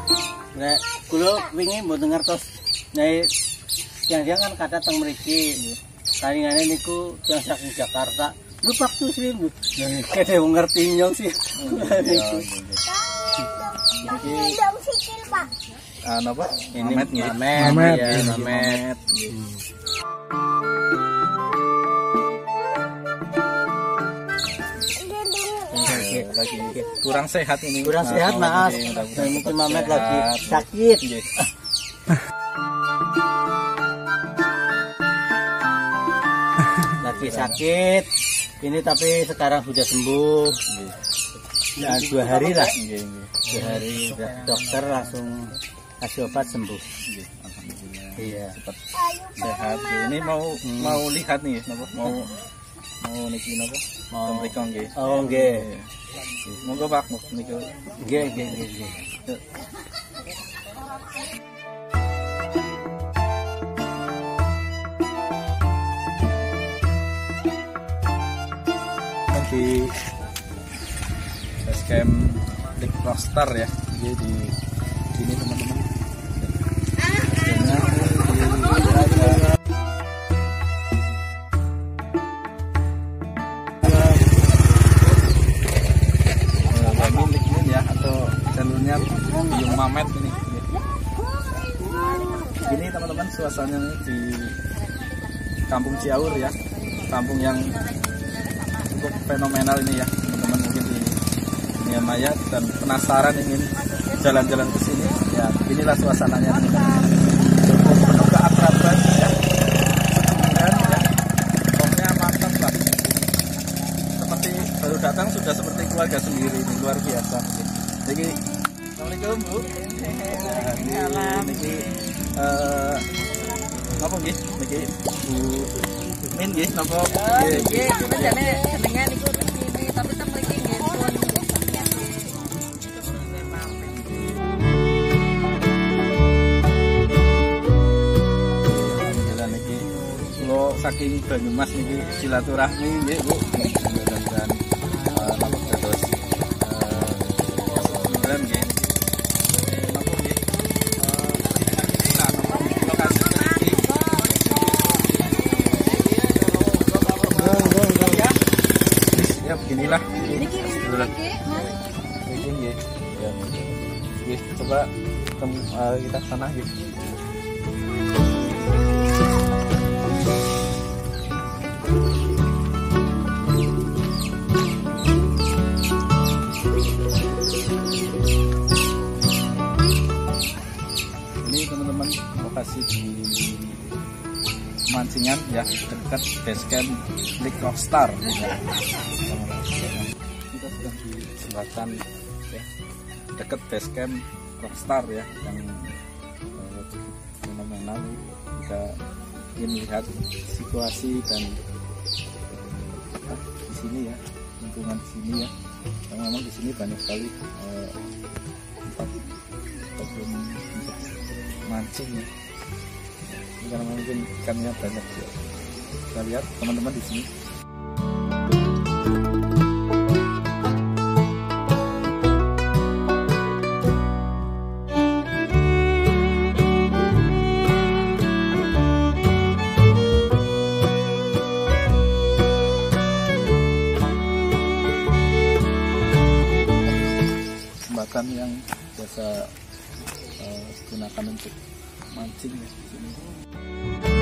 Nek kula wingi mboten ngertos nek yang kan kata teng mriki. Taringane niku yang saking Jakarta. Lu waktu sih lu. Kene ngerti nyong sih. Niku. Iki Pak. Napa? Ini Mamet. Ya, Mamet. Lagi kurang sehat ini. Kurang sehat, Mas. Mungkin Mamet lagi sakit. Lagi sakit. Ini tapi sekarang sudah sembuh. Ya, 2 hari lah. 2 hari dokter langsung kasih obat sembuh. Alhamdulillah. Iya. Cepat sehat. Ini mau lihat nih, napa? Mau niki napa? Mau mriko nggih. Oh, nggih. Monggo Pak, niku. Nggih. Di basecamp Lake Rockstar ya, jadi di sini teman-teman. Miliknya ya, atau channelnya Yung Mamet ini. Ini teman-teman suasananya di Kampung Ciaur ya, kampung yang cukup fenomenal ini ya teman-teman, mungkin di dunia maya dan penasaran ingin jalan-jalan ke sini ya, inilah suasananya teman-teman. Cukup penuh keakraban ya, dan ya pokoknya mantap lah, seperti baru datang sudah seperti keluarga sendiri, ini luar biasa. Jadi assalamualaikum Bu. Salam. Niki apa nggih niki Bu Min nggih napa? Nggih, kula jane senengan iku iki tapi teng mriki nggih pun. Alhamdulillah niki kula saking Banyumas niki silaturahmi nggih Bu. Dan napa terus kemudian nggih. Napa nggih? Ya beginilah. Ini ya. Coba kita sana gitu. Ini teman-teman lokasi di Mancingan ya, dekat basecamp Lake Rockstar ya. Kita sedang di jembatan ya, dekat basecamp Rockstar ya, yang cukup fenomenal. Kita ingin melihat situasi dan di sini ya, lingkungan di sini ya. Karena memang di sini banyak sekali tempat untuk mancing ya. Karena mungkin ikannya banyak ya. Kita lihat teman-teman di sini. Jembatan yang biasa digunakan untuk mancing ya di sini.